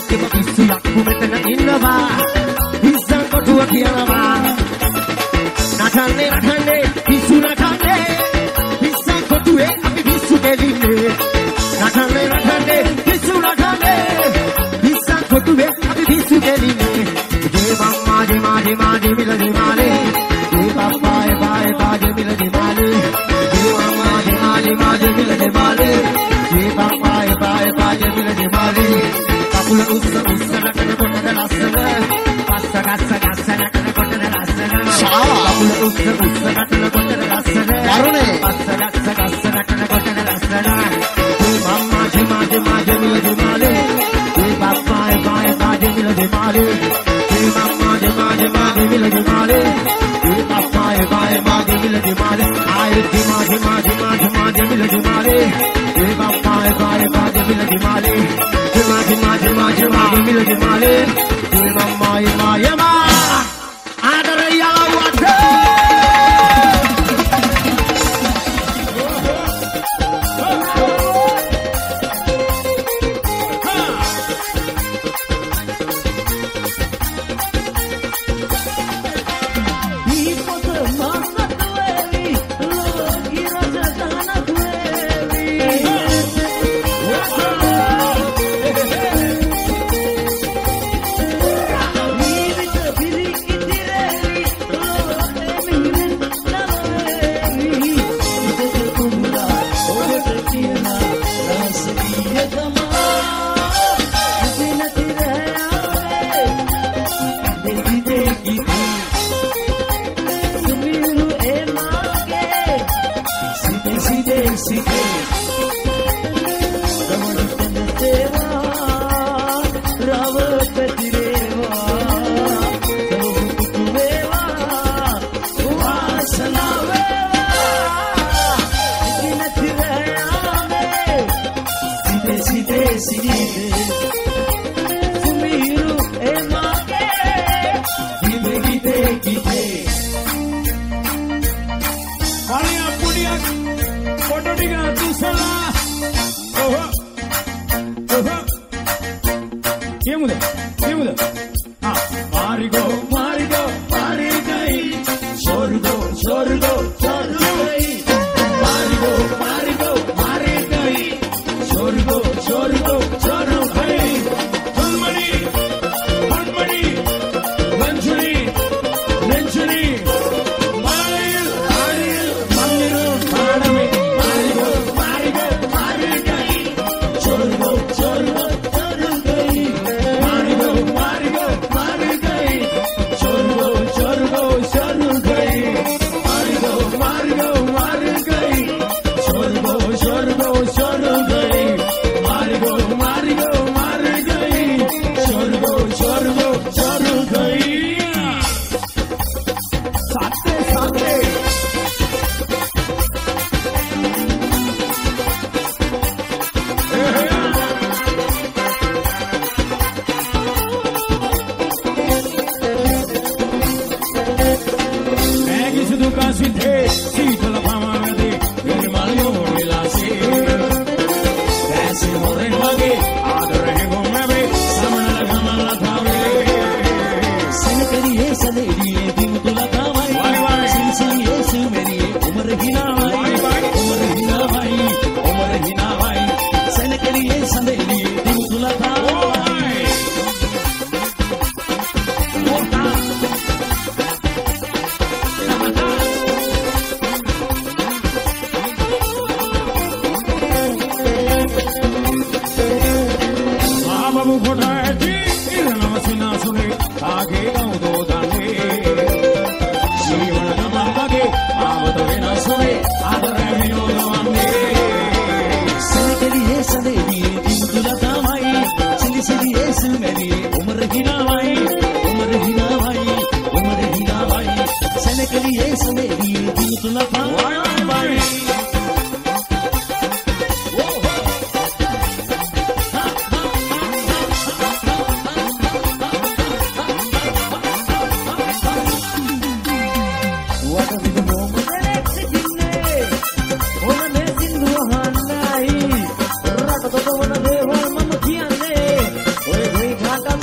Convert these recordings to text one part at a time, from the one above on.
අනිත්‍යම පිස්සු යක්කු මෙතන ඉන්නවා පිස්සන් කොටුව කියනවා නටන්නේ පිස්සු නටන්නේ පිස්සන් කොටුවේ අපි පිස්සු දෙලින්නේ නටන්නේ පිස්සු නටන්නේ පිස්සන් කොටුවේ අපි පිස්සු දෙලින්නේ ජේ මම්මා ජේ මාජේ මිල ජේ මාලේ ජේ පප්පා එපා ජේ මිල ජේ මාලේ ජේ මම්මා ජේ මාජේ මිල ජේ මාලේ ජේ පප්පා එපා ජේ මිල ජේ මාලේ කකුල උස්ස නටන කොටද ලස්සන පස්ස ගස්ස නටන කොටද ලස්සන කකුල උස්ස නටන කොටද ලස්සන වරුණේ පස්ස ගස්ස නටන කොටද ලස්සන ජේ මම්මා ජේ මාජේ මිල ජේ මාලේ ජේ පප්පා එපා ජේ මිල ජේ මාලේ ජේ මම්මා ජේ මිල ජේ මාලේ ජේ පප්පා එපා ජේ මිල ජේ මාලේ ආයේ ජේ මිල ජේ මාලේ ජේ පප්පා එපා ජේ මිල ජේ මාලේ Mila Jemale, Yama, Adara Yawata.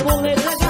boleh saja